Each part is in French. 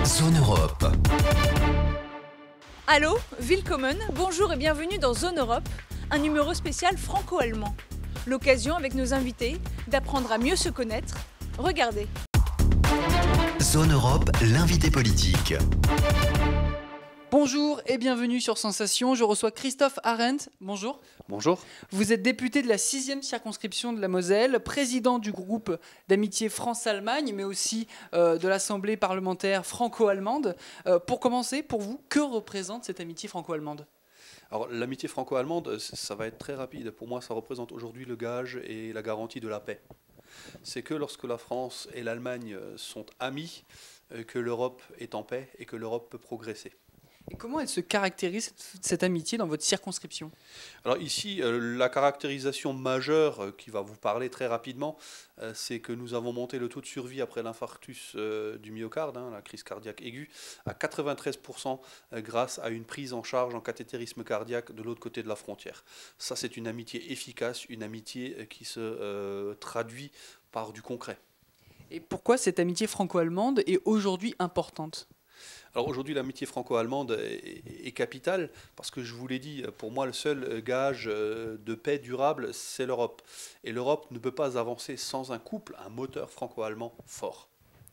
Zone Europe. Allô, Willkommen, bonjour et bienvenue dans Zone Europe, un numéro spécial franco-allemand. L'occasion avec nos invités d'apprendre à mieux se connaître. Regardez. Zone Europe, l'invité politique. Bonjour et bienvenue sur Sensation, je reçois Christophe Arendt. Bonjour. Bonjour. Vous êtes député de la 6e circonscription de la Moselle, président du groupe d'amitié France-Allemagne, mais aussi de l'Assemblée parlementaire franco-allemande. Pour commencer, pour vous, que représente cette amitié franco-allemande ? Alors l'amitié franco-allemande, ça va être très rapide. Pour moi, ça représente aujourd'hui le gage et la garantie de la paix. C'est que lorsque la France et l'Allemagne sont amis, que l'Europe est en paix et que l'Europe peut progresser. Et comment elle se caractérise, cette amitié, dans votre circonscription ? Alors ici, la caractérisation majeure qui va vous parler très rapidement, c'est que nous avons monté le taux de survie après l'infarctus du myocarde, la crise cardiaque aiguë, à 93% grâce à une prise en charge en cathétérisme cardiaque de l'autre côté de la frontière. Ça, c'est une amitié efficace, une amitié qui se traduit par du concret. Et pourquoi cette amitié franco-allemande est aujourd'hui importante ? Alors aujourd'hui, l'amitié franco-allemande est capitale parce que je vous l'ai dit, pour moi, le seul gage de paix durable, c'est l'Europe. Et l'Europe ne peut pas avancer sans un couple, un moteur franco-allemand fort.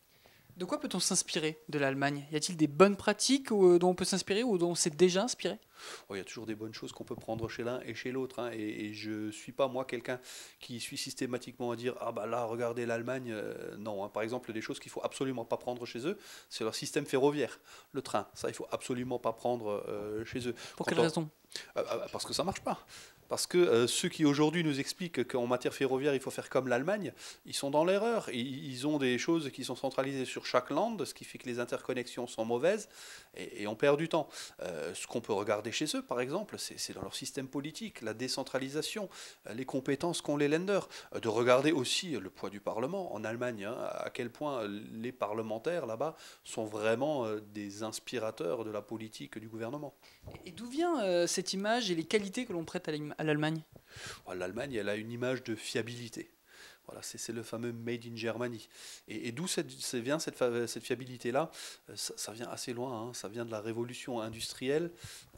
De quoi peut-on s'inspirer de l'Allemagne ? Y a-t-il des bonnes pratiques dont on peut s'inspirer ou dont on s'est déjà inspiré ? Il y a toujours des bonnes choses qu'on peut prendre chez l'un et chez l'autre. Et je ne suis pas, moi, quelqu'un qui suit systématiquement à dire « Ah bah là, regardez l'Allemagne ». Non, par exemple, des choses qu'il ne faut absolument pas prendre chez eux, c'est leur système ferroviaire, le train. Ça, il ne faut absolument pas prendre chez eux. Pour quelle raison ? Parce que ça ne marche pas. Parce que ceux qui aujourd'hui nous expliquent qu'en matière ferroviaire, il faut faire comme l'Allemagne, ils sont dans l'erreur. Ils ont des choses qui sont centralisées sur chaque land, ce qui fait que les interconnexions sont mauvaises et on perd du temps. Ce qu'on peut regarder chez eux, par exemple, c'est dans leur système politique, la décentralisation, les compétences qu'ont les Länder. De regarder aussi le poids du Parlement en Allemagne, à quel point les parlementaires là-bas sont vraiment des inspirateurs de la politique du gouvernement. Et d'où vient cette image et les qualités que l'on prête à l'Allemagne ? L'Allemagne, elle a une image de fiabilité. Voilà, c'est le fameux Made in Germany. Et d'où vient cette fiabilité-là ? Ça vient assez loin, ça vient de la révolution industrielle,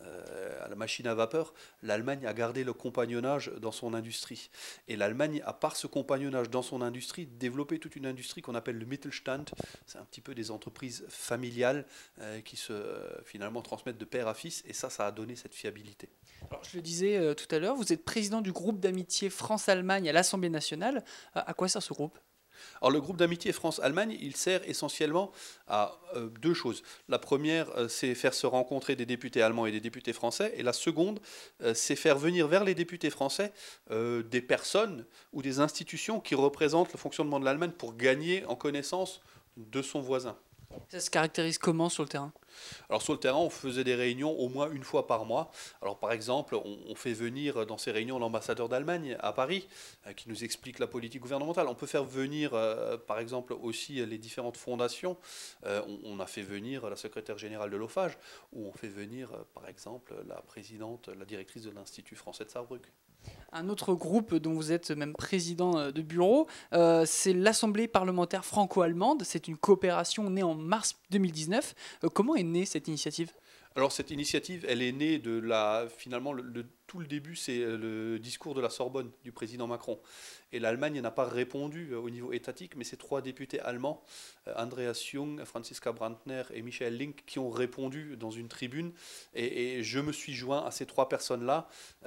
à la machine à vapeur. L'Allemagne a gardé le compagnonnage dans son industrie. Et l'Allemagne a, par ce compagnonnage dans son industrie, développé toute une industrie qu'on appelle le Mittelstand. C'est un petit peu des entreprises familiales qui se finalement transmettent de père à fils. Et ça a donné cette fiabilité. Alors, je le disais tout à l'heure, vous êtes président du groupe d'amitié France-Allemagne à l'Assemblée nationale. À quoi sert ce groupe ? Alors le groupe d'amitié France-Allemagne, il sert essentiellement à deux choses. La première, c'est faire se rencontrer des députés allemands et des députés français. Et la seconde, c'est faire venir vers les députés français des personnes ou des institutions qui représentent le fonctionnement de l'Allemagne pour gagner en connaissance de son voisin. Ça se caractérise comment sur le terrain ? Alors sur le terrain, on faisait des réunions au moins une fois par mois. Alors par exemple, on fait venir dans ces réunions l'ambassadeur d'Allemagne à Paris qui nous explique la politique gouvernementale. On peut faire venir par exemple aussi les différentes fondations. On a fait venir la secrétaire générale de l'OFAGE ou on fait venir par exemple la présidente, la directrice de l'Institut français de Saarbrück. Un autre groupe dont vous êtes même président de bureau, c'est l'Assemblée parlementaire franco-allemande. C'est une coopération née en mars 2019. Comment est née cette initiative ? Alors cette initiative, elle est née de finalement, tout le début, c'est le discours de la Sorbonne du président Macron. Et l'Allemagne n'a pas répondu au niveau étatique, mais c'est 3 députés allemands, Andreas Jung, Franziska Brandner et Michael Link, qui ont répondu dans une tribune. Et je me suis joint à ces 3 personnes-là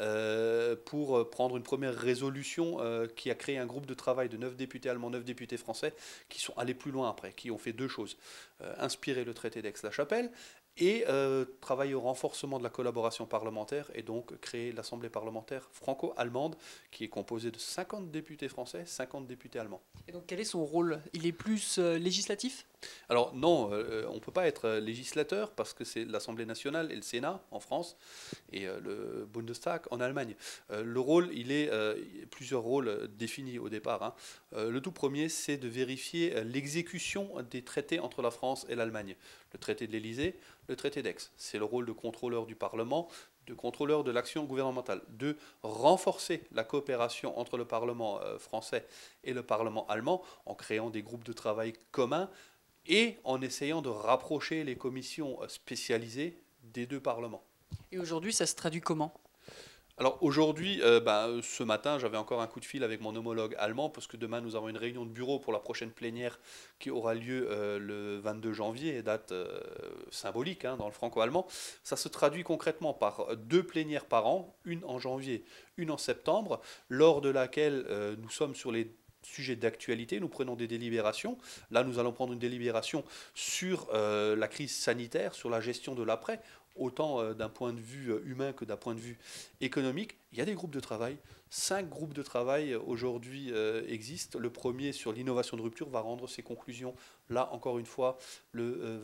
pour prendre une première résolution qui a créé un groupe de travail de 9 députés allemands, 9 députés français, qui sont allés plus loin après, qui ont fait 2 choses. Inspirer le traité d'Aix-la-Chapelle, et travailler au renforcement de la collaboration parlementaire et donc créer l'Assemblée parlementaire franco-allemande qui est composée de 50 députés français, 50 députés allemands. Et donc quel est son rôle ? Il est plus législatif ? Alors non, on ne peut pas être législateur parce que c'est l'Assemblée nationale et le Sénat en France et le Bundestag en Allemagne. Le rôle, il est plusieurs rôles définis au départ. Le tout premier, c'est de vérifier l'exécution des traités entre la France et l'Allemagne. Le traité de l'Élysée, le traité d'Aix. C'est le rôle de contrôleur du Parlement, de contrôleur de l'action gouvernementale, de renforcer la coopération entre le Parlement français et le Parlement allemand en créant des groupes de travail communs et en essayant de rapprocher les commissions spécialisées des deux parlements. Et aujourd'hui, ça se traduit comment? Alors aujourd'hui, ce matin, j'avais encore un coup de fil avec mon homologue allemand, parce que demain, nous avons une réunion de bureau pour la prochaine plénière qui aura lieu le 22 janvier, date symbolique dans le franco-allemand. Ça se traduit concrètement par 2 plénières par an, une en janvier, une en septembre, lors de laquelle nous sommes sur les sujets d'actualité, nous prenons des délibérations. Là, nous allons prendre une délibération sur la crise sanitaire, sur la gestion de l'après, autant d'un point de vue humain que d'un point de vue économique. Il y a des groupes de travail. 5 groupes de travail aujourd'hui existent. Le premier sur l'innovation de rupture va rendre ses conclusions, là encore une fois, le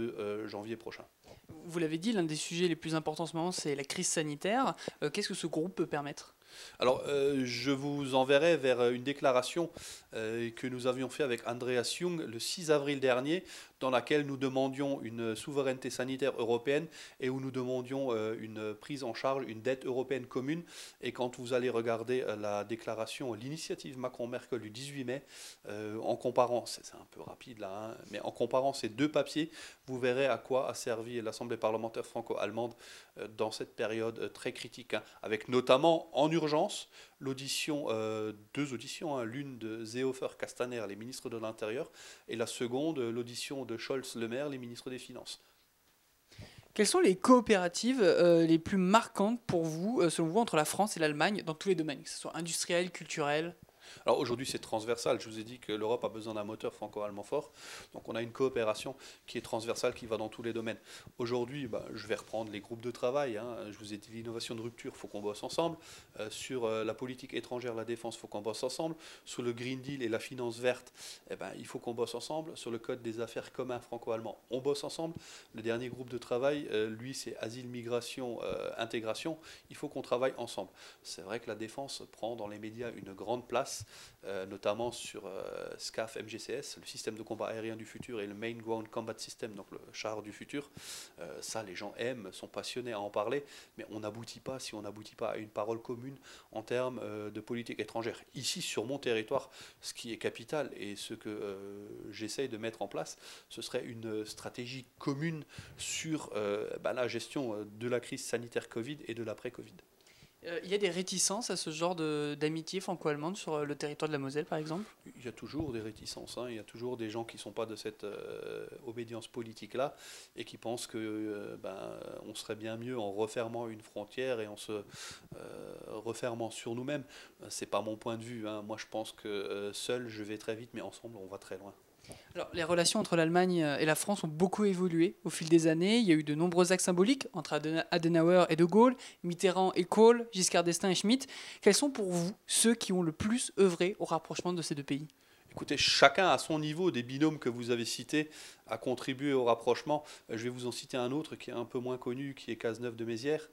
22 janvier prochain. Vous l'avez dit, l'un des sujets les plus importants en ce moment, c'est la crise sanitaire. Qu'est-ce que ce groupe peut permettre? Alors, je vous enverrai vers une déclaration que nous avions fait avec Andreas Jung le 6 avril dernier, dans laquelle nous demandions une souveraineté sanitaire européenne et où nous demandions une prise en charge, une dette européenne commune. Et quand vous allez regarder la déclaration, l'initiative Macron-Merkel du 18 mai, en comparant, c'est un peu rapide là, mais en comparant ces 2 papiers, vous verrez à quoi a servi l'Assemblée parlementaire franco-allemande dans cette période très critique, avec notamment en urgence l'audition, 2 auditions, l'une de Seehofer, Castaner, les ministres de l'Intérieur, et la seconde, l'audition de Scholz, Le Maire, les ministres des Finances. Quelles sont les coopératives les plus marquantes pour vous, selon vous, entre la France et l'Allemagne, dans tous les domaines, que ce soit industriel, culturel? Alors aujourd'hui, c'est transversal. Je vous ai dit que l'Europe a besoin d'un moteur franco-allemand fort. Donc on a une coopération qui est transversale, qui va dans tous les domaines. Aujourd'hui, je vais reprendre les groupes de travail. Je vous ai dit l'innovation de rupture, il faut qu'on bosse ensemble. Sur la politique étrangère, la défense, il faut qu'on bosse ensemble. Sur le Green Deal et la finance verte, il faut qu'on bosse ensemble. Sur le code des affaires communs franco-allemand, on bosse ensemble. Le dernier groupe de travail, lui, c'est asile, migration, intégration. Il faut qu'on travaille ensemble. C'est vrai que la défense prend dans les médias une grande place, notamment sur SCAF MGCS, le système de combat aérien du futur, et le Main Ground Combat System, donc le char du futur. Ça, les gens aiment, sont passionnés à en parler, mais on n'aboutit pas si on n'aboutit pas à une parole commune en termes de politique étrangère. Ici, sur mon territoire, ce qui est capital et ce que j'essaye de mettre en place, ce serait une stratégie commune sur la gestion de la crise sanitaire Covid et de l'après-Covid. Il y a des réticences à ce genre d'amitié franco-allemande sur le territoire de la Moselle, par exemple? Il y a toujours des réticences, il y a toujours des gens qui ne sont pas de cette obédience politique-là et qui pensent que on serait bien mieux en refermant une frontière et en se refermant sur nous-mêmes. C'est pas mon point de vue. Moi, je pense que seul, je vais très vite, mais ensemble, on va très loin. Alors, les relations entre l'Allemagne et la France ont beaucoup évolué au fil des années. Il y a eu de nombreux axes symboliques entre Adenauer et De Gaulle, Mitterrand et Kohl, Giscard d'Estaing et Schmitt. Quels sont pour vous ceux qui ont le plus œuvré au rapprochement de ces 2 pays? Écoutez, chacun à son niveau, des binômes que vous avez cités, a contribué au rapprochement. Je vais vous en citer un autre qui est un peu moins connu, qui est Cazeneuve de Mézières,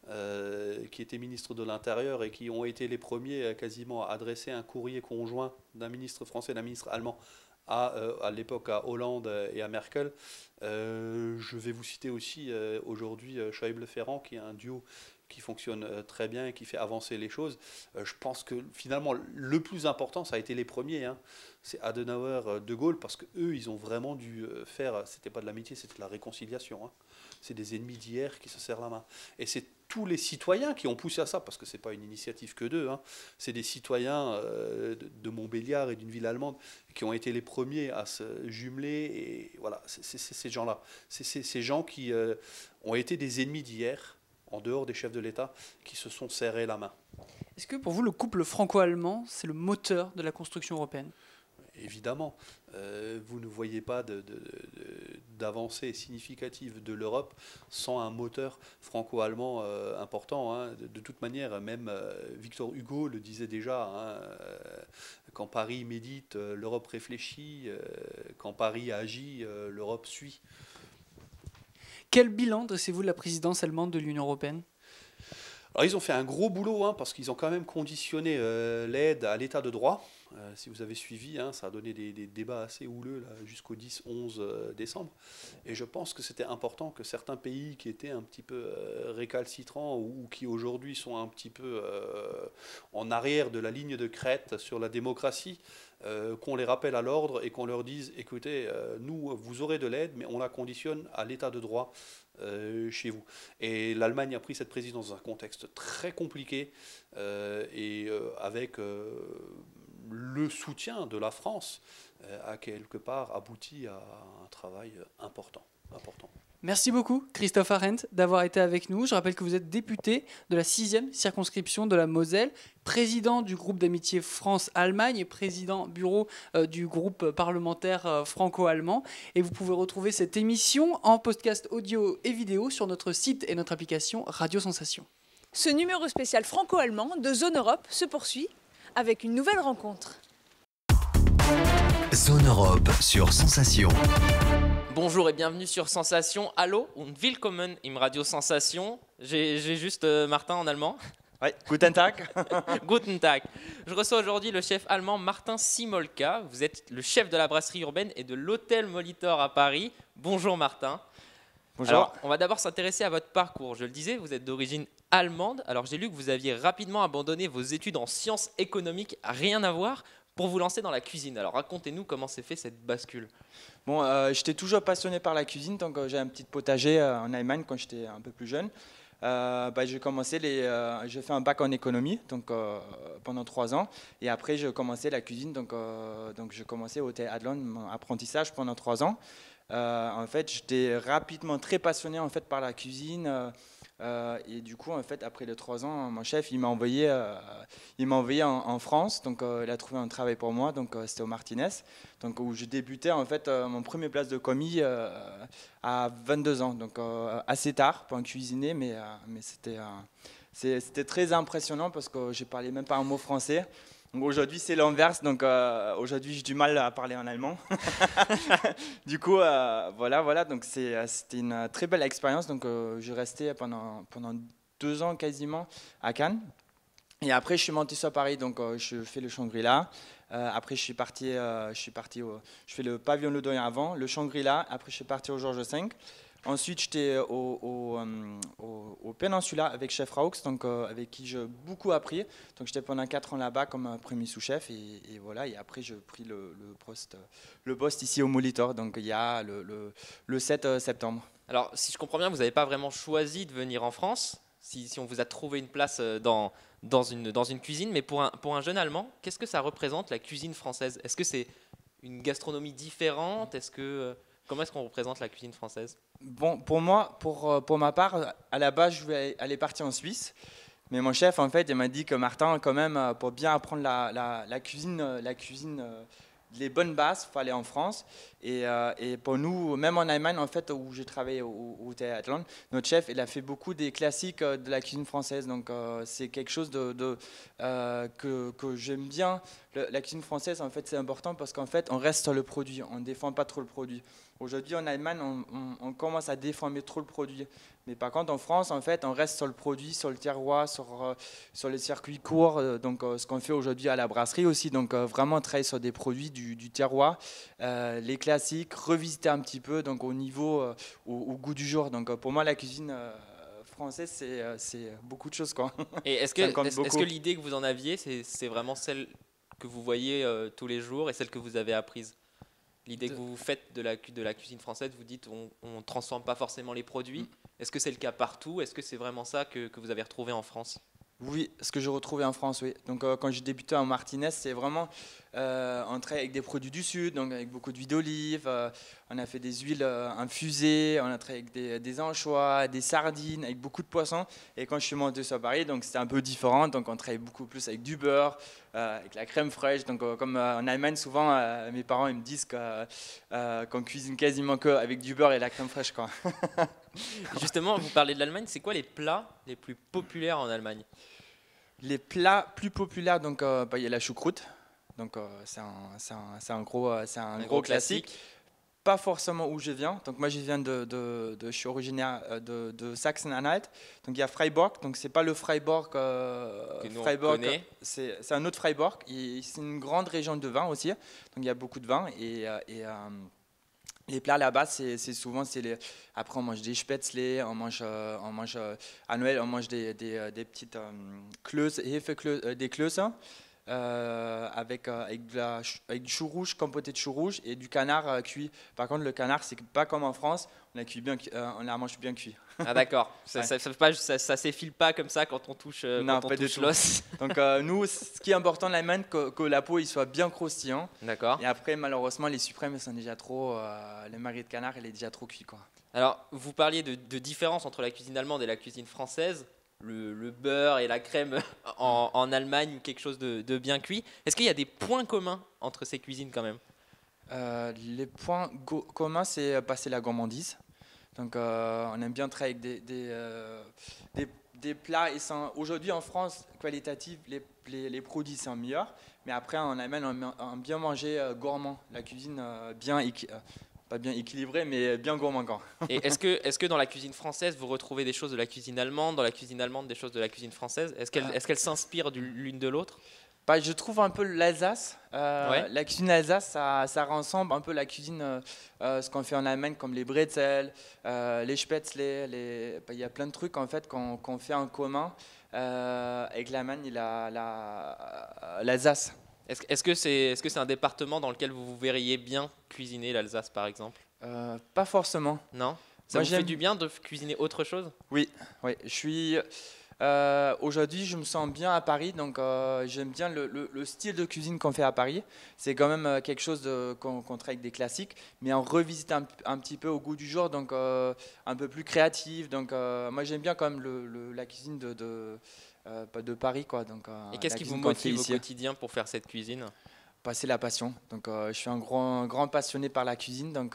qui était ministre de l'Intérieur et qui ont été les premiers quasiment à adresser un courrier conjoint d'un ministre français et d'un ministre allemand à l'époque à Hollande et à Merkel. Je vais vous citer aussi aujourd'hui Schäuble-Ferrand, qui est un duo qui fonctionne très bien et qui fait avancer les choses. Je pense que finalement le plus important, ça a été les premiers, c'est Adenauer, De Gaulle, parce qu'eux, ils ont vraiment dû faire, c'était pas de l'amitié, c'était de la réconciliation. C'est des ennemis d'hier qui se serrent la main. Et c'est tous les citoyens qui ont poussé à ça, parce que ce n'est pas une initiative que d'eux, c'est des citoyens de Montbéliard et d'une ville allemande qui ont été les premiers à se jumeler. Et voilà, c'est ces gens-là. C'est ces gens qui ont été des ennemis d'hier, en dehors des chefs de l'État, qui se sont serrés la main. Est-ce que pour vous, le couple franco-allemand, c'est le moteur de la construction européenne? Évidemment, vous ne voyez pas d'avancée significative de l'Europe sans un moteur franco-allemand important. De toute manière, même Victor Hugo le disait déjà, quand Paris médite, l'Europe réfléchit, quand Paris agit, l'Europe suit. Quel bilan dressez-vous de la présidence allemande de l'Union européenne? Alors ils ont fait un gros boulot parce qu'ils ont quand même conditionné l'aide à l'état de droit, Si vous avez suivi, hein, ça a donné des débats assez houleux jusqu'au 10-11 décembre. Et je pense que c'était important que certains pays qui étaient un petit peu récalcitrants ou qui aujourd'hui sont un petit peu en arrière de la ligne de crête sur la démocratie, qu'on les rappelle à l'ordre et qu'on leur dise, écoutez, nous, vous aurez de l'aide, mais on la conditionne à l'état de droit chez vous. Et l'Allemagne a pris cette présidence dans un contexte très compliqué avec le soutien de la France a quelque part abouti à un travail important. Merci beaucoup Christophe Arendt d'avoir été avec nous. Je rappelle que vous êtes député de la 6e circonscription de la Moselle, président du groupe d'amitié France-Allemagne et président bureau du groupe parlementaire franco-allemand. Et vous pouvez retrouver cette émission en podcast audio et vidéo sur notre site et notre application Radio Sensation. Ce numéro spécial franco-allemand de Zone Europe se poursuit avec une nouvelle rencontre. Zone Europe sur Sensation. Bonjour et bienvenue sur Sensation. Hallo und willkommen im Radio Sensation. J'ai juste Martin en allemand. Oui, guten Tag. Guten Tag. Je reçois aujourd'hui le chef allemand Martin Simolka. Vous êtes le chef de la brasserie urbaine et de l'hôtel Molitor à Paris. Bonjour Martin. Bonjour. Alors, on va d'abord s'intéresser à votre parcours. Je le disais, vous êtes d'origine allemande. Alors, j'ai lu que vous aviez rapidement abandonné vos études en sciences économiques, rien à voir, pour vous lancer dans la cuisine. Alors, racontez-nous comment s'est fait cette bascule. Bon, j'étais toujours passionné par la cuisine, donc j'ai un petit potager en Allemagne quand j'étais un peu plus jeune. J'ai fait un bac en économie donc, pendant 3 ans. Et après, j'ai commencé la cuisine, donc j'ai commencé au Hôtel Adlon, mon apprentissage pendant 3 ans. En fait, j'étais rapidement très passionné en fait, par la cuisine. Et du coup, en fait, après les 3 ans, mon chef, il m'a envoyé en France. Donc, il a trouvé un travail pour moi. Donc, c'était au Martinez, donc où je débutais en fait mon premier place de commis à 22 ans. Donc, assez tard pour un cuisinier, mais c'était très impressionnant parce que je parlais même pas un mot français. Donc aujourd'hui, c'est l'inverse. Donc aujourd'hui, j'ai du mal à parler en allemand. Du coup, voilà. Donc c'était une très belle expérience. Donc je restais pendant 2 ans quasiment à Cannes. Et après, je suis monté sur Paris. Donc je fais le Shangri-La. Après, je fais le pavillon Le Doyen avant, le Shangri-La. Après, je suis parti au Georges V. Ensuite, j'étais au Peninsula avec Chef Raux, donc avec qui j'ai beaucoup appris. Donc, j'étais pendant 4 ans là-bas comme premier sous-chef et voilà. Et après, j'ai pris le poste ici au Molitor. Donc, il y a le 7 septembre. Alors, si je comprends bien, vous n'avez pas vraiment choisi de venir en France, si on vous a trouvé une place dans une cuisine. Mais pour un jeune Allemand, qu'est-ce que ça représente la cuisine française? Est-ce que c'est une gastronomie différente? Comment est-ce qu'on représente la cuisine française? Bon, pour moi, pour ma part, à la base, je voulais aller partir en Suisse. Mais mon chef, en fait, il m'a dit que Martin, quand même, pour bien apprendre la cuisine, les bonnes bases, il faut aller en France. Et pour nous, même en Allemagne, en fait, où j'ai travaillé au Théâtre Atlant, notre chef, il a fait beaucoup des classiques de la cuisine française. Donc, c'est quelque chose que j'aime bien. La cuisine française, en fait, c'est important parce qu'en fait, on reste sur le produit. On ne défend pas trop le produit. Aujourd'hui, en Allemagne, on commence à déformer trop le produit. Mais par contre, en France, en fait, on reste sur le produit, sur le terroir, sur les circuits courts. Donc, ce qu'on fait aujourd'hui à la brasserie aussi. Donc, vraiment travailler sur des produits du terroir, les classiques, revisiter un petit peu donc, au niveau, au goût du jour. Donc, pour moi, la cuisine française, c'est beaucoup de choses, quoi. Et est-ce que l'idée que vous en aviez, c'est vraiment celle que vous voyez tous les jours et celle que vous avez apprise? L'idée que vous faites de la cuisine française, vous dites on ne transforme pas forcément les produits. Est-ce que c'est le cas partout? Est-ce que c'est vraiment ça que vous avez retrouvé en France? Oui, ce que j'ai retrouvé en France, oui. Donc quand j'ai débuté en Martinez, c'est vraiment on travaille avec des produits du Sud, donc avec beaucoup d'huile d'olive. On a fait des huiles infusées, on a travaillé avec des anchois, des sardines, avec beaucoup de poissons. Et quand je suis monté sur Paris, donc c'était un peu différent. Donc on travaille beaucoup plus avec du beurre, avec la crème fraîche. Donc comme en Allemagne, souvent mes parents ils me disent qu'on cuisine quasiment que avec du beurre et la crème fraîche, quoi. Justement, vous parlez de l'Allemagne. C'est quoi les plats les plus populaires en Allemagne? Les plats plus populaires, donc il y a la choucroute. Donc c'est un gros classique. pas forcément où je viens. Donc moi, je suis originaire de Sachsen-Anhalt. Donc il y a Freiburg. Donc c'est pas le Freiburg. Freiburg, c'est un autre Freiburg. C'est une grande région de vin aussi. Donc il y a beaucoup de vin les plats là-bas, c'est souvent, après on mange des spätzle, on mange à Noël, on mange des petites klöße, des klöße, avec du chou rouge, compoté de chou rouge et du canard cuit. Par contre, le canard, c'est pas comme en France, on la mange bien cuit. Ah d'accord, ça s'effile pas comme ça quand on touche l'os. Donc nous, ce qui est important de l'Allemagne, que la peau il soit bien croustillant. D'accord. Et après, malheureusement, les suprêmes sont déjà trop, le marie de canard, il est déjà trop cuit, quoi. Alors, vous parliez de différence entre la cuisine allemande et la cuisine française. Le beurre et la crème en Allemagne ou quelque chose de bien cuit. Est-ce qu'il y a des points communs entre ces cuisines quand même? Les points communs, c'est passer la gourmandise. Donc on aime bien travailler avec des plats. Aujourd'hui en France, qualitatif, les produits sont meilleurs. Mais après en Allemagne, on aime bien manger gourmand. La cuisine pas bien équilibrée, mais bien gourmand quand. Et est-ce que dans la cuisine française, vous retrouvez des choses de la cuisine allemande, dans la cuisine allemande des choses de la cuisine française? Est-ce qu'elles s'inspirent l'une de l'autre? Je trouve un peu l'Alsace. La cuisine Alsace, ça rassemble un peu la cuisine, ce qu'on fait en Allemagne, comme les bretzels, les spätzle. Il y a plein de trucs en fait qu'on fait en commun avec l'Allemagne et l'Alsace. Est-ce que c'est un département dans lequel vous vous verriez bien cuisiner, l'Alsace par exemple? Pas forcément. Non? Ça vous fait du bien de cuisiner autre chose? Oui. Je suis... aujourd'hui, je me sens bien à Paris, donc j'aime bien le style de cuisine qu'on fait à Paris. C'est quand même quelque chose qu'on travaille avec des classiques, mais on revisite un petit peu au goût du jour, donc un peu plus créatif. Donc moi, j'aime bien quand même la cuisine de Paris, quoi. Donc, et qu'est-ce qui vous motive au quotidien pour faire cette cuisine? C'est la passion. Donc, je suis un grand passionné par la cuisine. Donc,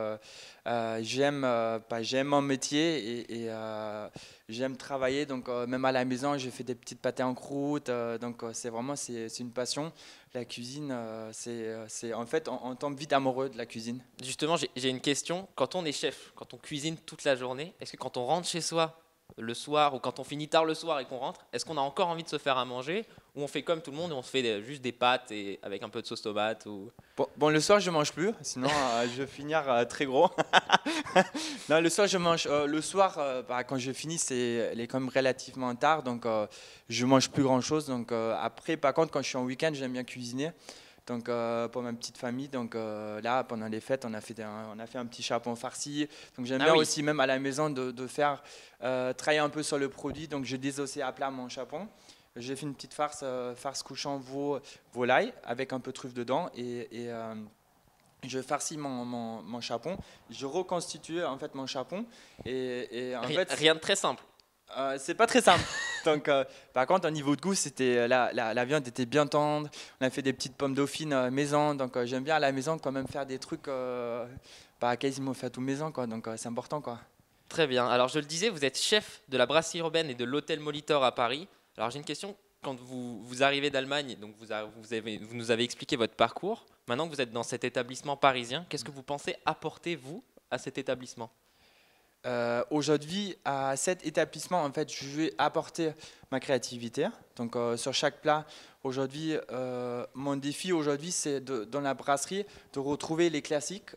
j'aime mon métier et j'aime travailler. Donc, même à la maison, je fais des petites pâtés en croûte. Donc, c'est une passion. La cuisine, en fait, on tombe vite amoureux de la cuisine. Justement, j'ai une question. Quand on est chef, quand on cuisine toute la journée, est-ce que quand on rentre chez soi le soir ou quand on finit tard le soir et qu'on rentre, est-ce qu'on a encore envie de se faire à manger ou on fait comme tout le monde et on se fait juste des pâtes et avec un peu de sauce tomate ou... Bon, le soir je mange plus, sinon je vais finir très gros. Non, le soir je mange. Le soir, quand je finis, il est quand même relativement tard, donc je mange plus grand chose. Donc après, par contre, quand je suis en week-end, j'aime bien cuisiner. Donc pour ma petite famille, donc là pendant les fêtes, on a fait un petit chapon farci. Donc j'aime bien aussi même à la maison de faire travailler un peu sur le produit. Donc je désossais à plat mon chapon. J'ai fait une petite farce couchant volaille avec un peu de truffe dedans et je farcis mon chapon. Je reconstitue en fait mon chapon et en fait rien de très simple. C'est pas très simple. Donc, par contre, au niveau de goût, c'était la viande était bien tendre. On a fait des petites pommes dauphines maison. Donc, j'aime bien à la maison quand même faire des trucs quasiment fait tout maison, quoi. Donc, c'est important, quoi. Très bien. Alors, je le disais, vous êtes chef de la brasserie urbaine et de l'hôtel Molitor à Paris. Alors, j'ai une question. Quand vous arrivez d'Allemagne, donc vous nous avez expliqué votre parcours. Maintenant que vous êtes dans cet établissement parisien, qu'est-ce que vous pensez apporter, vous, à cet établissement ? Aujourd'hui, à cet établissement, en fait, je vais apporter ma créativité. Donc, sur chaque plat, aujourd'hui, mon défi aujourd'hui, c'est dans la brasserie de retrouver les classiques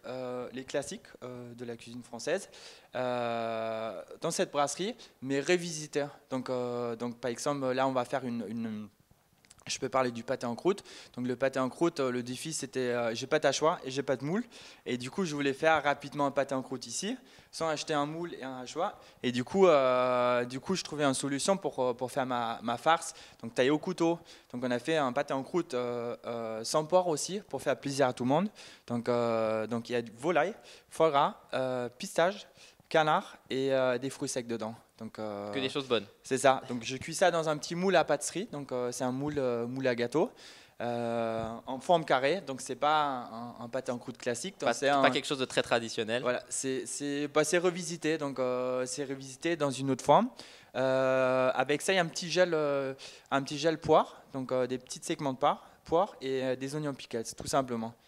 de la cuisine française dans cette brasserie, mais revisiter. Donc, par exemple, là, on va faire je peux parler du pâté en croûte. Donc le pâté en croûte, le défi c'était j'ai pas d'hachoir et j'ai pas de moule. Et du coup je voulais faire rapidement un pâté en croûte ici, sans acheter un moule et un hachoir. Et du coup je trouvais une solution pour faire ma farce. Donc taillé au couteau. Donc on a fait un pâté en croûte sans porc aussi pour faire plaisir à tout le monde. Donc il y a du volaille, foie gras, pistache, canard et des fruits secs dedans. Donc, que des choses bonnes. C'est ça. Donc je cuis ça dans un petit moule à pâtisserie. Donc c'est un moule à gâteau en forme carrée. Donc c'est pas un pâté en croûte classique. Donc pas quelque chose de très traditionnel. Voilà, c'est revisité. Donc c'est revisité dans une autre forme. Avec ça, il y a un petit gel poire. Donc des petits segments de poire et des oignons pickles, tout simplement.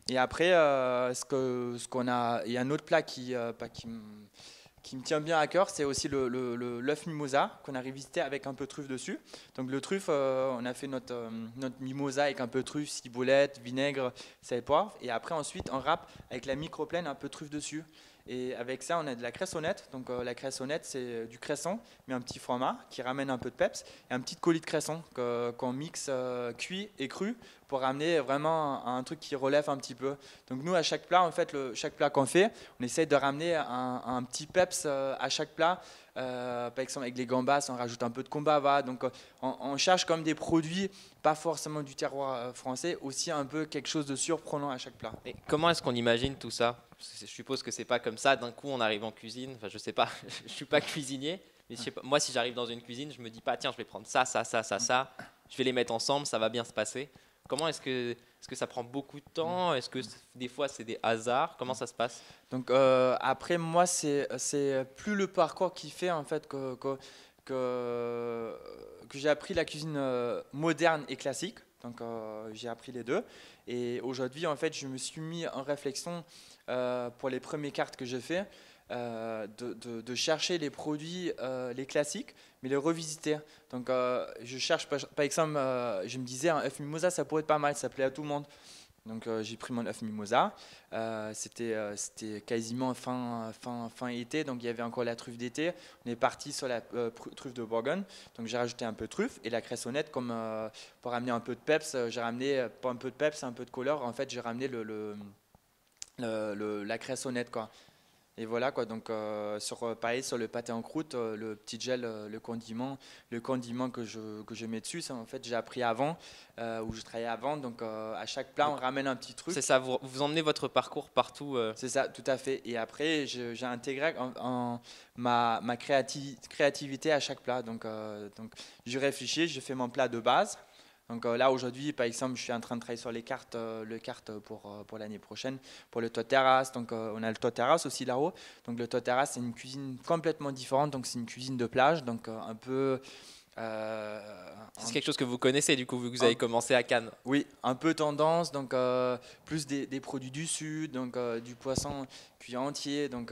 Et après, ce qu'on a, il y a un autre plat qui me tient bien à cœur, c'est aussi l'œuf mimosa qu'on a revisité avec un peu de truffe dessus. Donc le truffe, on a fait notre mimosa avec un peu de truffe, ciboulette, vinaigre, sel et poivre. Et après, ensuite, on râpe avec la microplane, un peu de truffe dessus. Et avec ça, on a de la cressonnette. Donc la cressonnette, c'est du cresson, mais un petit format qui ramène un peu de peps. Et un petit coulis de cresson qu'on mixe cuit et cru pour ramener vraiment un truc qui relève un petit peu. Donc nous, à chaque plat, en fait, chaque plat qu'on fait, on essaye de ramener un petit peps à chaque plat. Par exemple, avec les gambas, on rajoute un peu de kombava. Donc on cherche comme des produits, pas forcément du terroir français, aussi un peu quelque chose de surprenant à chaque plat. Et comment est-ce qu'on imagine tout ça? Je suppose que c'est pas comme ça, d'un coup on arrive en cuisine, enfin je sais pas, je suis pas cuisinier, mais je sais pas, moi si j'arrive dans une cuisine, je me dis pas tiens je vais prendre ça, je vais les mettre ensemble, ça va bien se passer. Comment est-ce que ça prend beaucoup de temps? Est-ce que des fois c'est des hasards? Comment ça se passe? Donc après moi c'est plus le parcours qui fait en fait que j'ai appris la cuisine moderne et classique. Donc j'ai appris les deux. Et aujourd'hui, en fait, je me suis mis en réflexion pour les premières cartes que j'ai fait, de chercher les produits, les classiques, mais les revisiter. Donc je cherche, par exemple, je me disais, un œuf mimosa, ça pourrait être pas mal, ça plaît à tout le monde. Donc j'ai pris mon œuf mimosa, c'était quasiment fin été, donc il y avait encore la truffe d'été. On est parti sur la truffe de Bourgogne, donc j'ai rajouté un peu de truffe et la cressonnette comme pour ramener un peu de peps. J'ai ramené pas un peu de peps, un peu de couleur. En fait, j'ai ramené la cressonnette quoi. Et voilà quoi, donc pareil sur le pâté en croûte, le petit gel, le condiment que je mets dessus, ça en fait j'ai appris avant, où je travaillais avant, donc à chaque plat on ramène un petit truc. C'est ça, vous emmenez votre parcours partout. C'est ça, tout à fait. Et après j'ai intégré ma créativité à chaque plat, donc je réfléchis, je fais mon plat de base. Donc là aujourd'hui par exemple je suis en train de travailler sur les cartes pour l'année prochaine pour le Toteras. Donc on a le Toteras aussi là-haut. Donc le Toteras c'est une cuisine complètement différente, donc c'est une cuisine de plage, donc un peu c'est quelque chose que vous connaissez du coup vu que vous avez commencé à Cannes. Oui, un peu tendance, donc plus des produits du sud, donc du poisson cuit entier, donc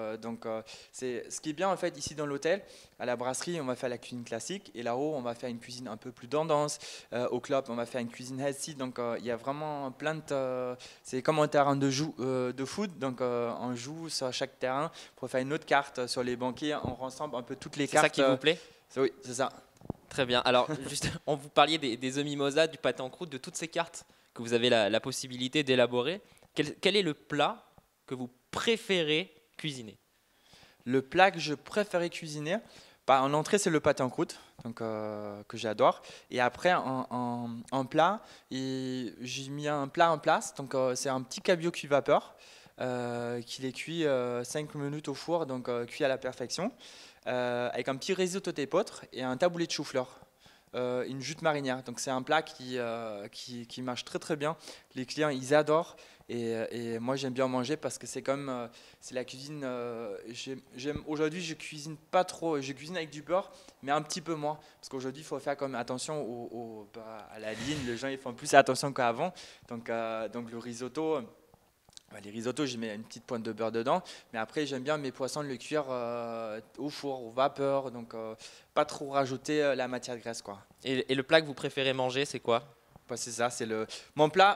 c'est ce qui est bien en fait ici dans l'hôtel. À la brasserie on va faire la cuisine classique et là-haut on va faire une cuisine un peu plus tendance. Au club on va faire une cuisine healthy, donc il y a vraiment plein de c'est comme un terrain de foot, donc on joue sur chaque terrain pour faire une autre carte sur les banquets, on rassemble un peu toutes les cartes. C'est ça qui vous plaît? Oui, c'est ça. Très bien. Alors, juste, on vous parliez des œufs mimosa, du pâté en croûte, de toutes ces cartes que vous avez la possibilité d'élaborer. Quel est le plat que vous préférez cuisiner? Le plat que je préférais cuisiner, en entrée, c'est le pâté en croûte, donc, que j'adore. Et après, en plat, j'ai mis un plat en place. Donc, c'est un petit cabillaud cuit vapeur qu'il est cuit 5 minutes au four, donc cuit à la perfection. Avec un petit risotto d'épeautre et un taboulé de chou-fleur, une jute marinière. Donc c'est un plat qui marche très très bien. Les clients ils adorent et moi j'aime bien manger parce que c'est comme c'est la cuisine. Aujourd'hui je cuisine pas trop, je cuisine avec du beurre mais un petit peu moins parce qu'aujourd'hui il faut faire comme attention à la ligne. Les gens ils font plus attention qu'avant. Donc le risotto. Les risottos, je mets une petite pointe de beurre dedans, mais après j'aime bien mes poissons le cuire au four, au vapeur, donc pas trop rajouter la matière graisse quoi. Et le plat que vous préférez manger, c'est quoi? C'est ça, c'est mon plat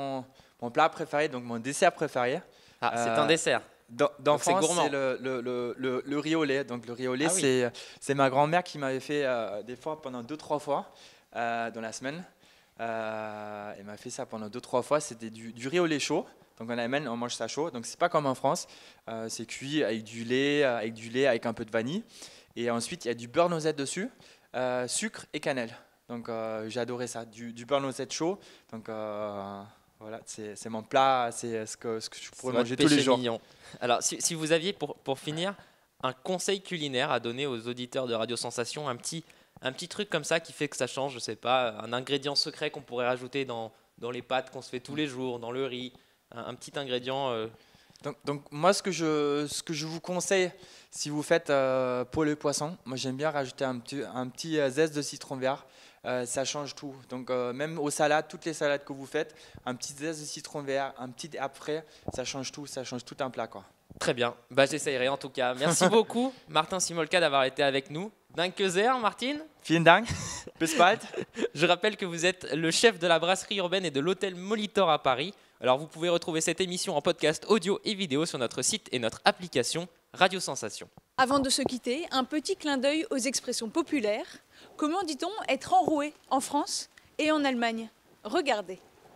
préféré, donc mon dessert préféré. Ah, c'est un dessert. D'enfance, c'est le riz au lait. Donc le riz au lait, c'est ma grand-mère qui m'avait fait des fois pendant 2-3 fois dans la semaine. Elle m'a fait ça pendant 2-3 fois. C'était du riz au lait chaud. Donc on amène, on mange ça chaud. Donc c'est pas comme en France. C'est cuit avec du lait, avec un peu de vanille. Et ensuite il y a du beurre noisette dessus, sucre et cannelle. Donc j'ai adoré ça, du beurre noisette chaud. Donc voilà, c'est mon plat, c'est ce que je pourrais manger tous les jours. Mignon. Alors si vous aviez pour finir un conseil culinaire à donner aux auditeurs de Radio Sensation, un petit truc comme ça qui fait que ça change, je sais pas, un ingrédient secret qu'on pourrait rajouter dans les pâtes qu'on se fait tous les jours, dans le riz. Un petit ingrédient. Donc moi, ce que je vous conseille, si vous faites pour le poisson, moi j'aime bien rajouter un petit zeste de citron vert ça change tout. Donc même aux salades, toutes les salades que vous faites, un petit zeste de citron vert, un petit herbe frais, ça change tout un plat, quoi. Très bien, j'essayerai en tout cas. Merci beaucoup Martin Simolka d'avoir été avec nous. Danke sehr, Martin. Vielen Dank, bis bald. Je rappelle que vous êtes le chef de la brasserie urbaine et de l'hôtel Molitor à Paris. Alors vous pouvez retrouver cette émission en podcast audio et vidéo sur notre site et notre application Radio Sensation. Avant de se quitter, un petit clin d'œil aux expressions populaires. Comment dit-on être enroué en France et en Allemagne? Regardez.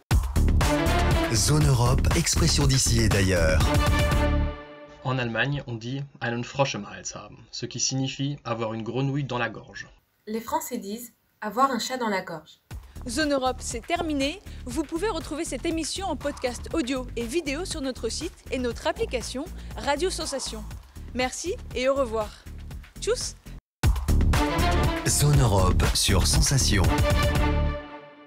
Zone Europe, expression d'ici et d'ailleurs. En Allemagne, on dit « einen Frosch im Hals haben », ce qui signifie avoir une grenouille dans la gorge. Les Français disent « avoir un chat dans la gorge ». Zone Europe, c'est terminé. Vous pouvez retrouver cette émission en podcast audio et vidéo sur notre site et notre application Radio Sensation. Merci et au revoir. Tchuss! Zone Europe sur Sensation.